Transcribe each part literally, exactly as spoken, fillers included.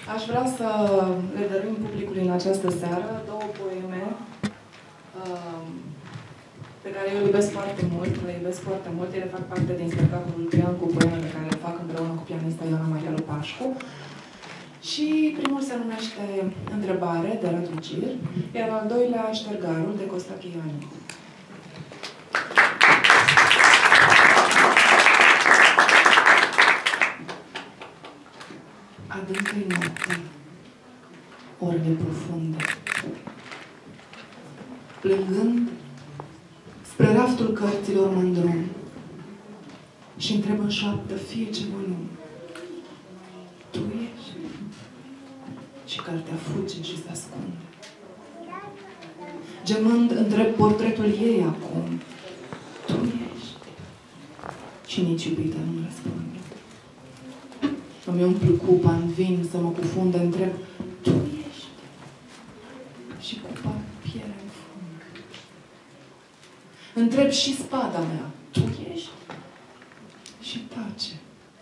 Aș vrea să le dăruim publicului în această seară două poeme uh, pe care eu le iubesc foarte mult, le iubesc foarte mult. Ele fac parte din spectacolul Pian cu poeme pe care le fac împreună cu pianista Ioana Maria Lupașcu. Și primul se numește Întrebare, de Radu Gir, iar al doilea Ștergarul, de Costache Ioanic. Adâncă-i noapte, orele profunde, plângând spre raftul cărților mă îndrum și întreb în șoaptă fie ce volum. Tu ești? Și cartea fuge și se ascunde. Gemând întreb portretul ei acum. Tu ești? Și nici iubita nu răspunde. Îmi umplu cupa în vin să mă cufunde, întreb, tu ești? Și cupa piele în fund. Întreb și spada mea, tu ești? Și tace.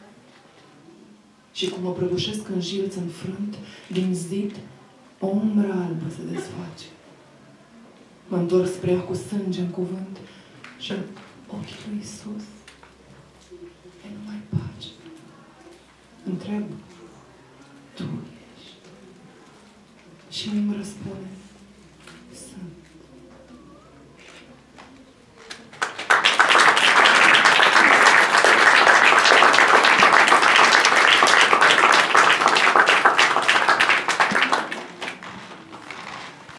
Și cum mă prăbușesc în jilț înfrânt, din zid, o umbră albă se desface. Mă întorc spre ea cu sânge în cuvânt și în ochii lui Iisus e numai pace. Întreb, tu ești? Și mi-mi răspunde,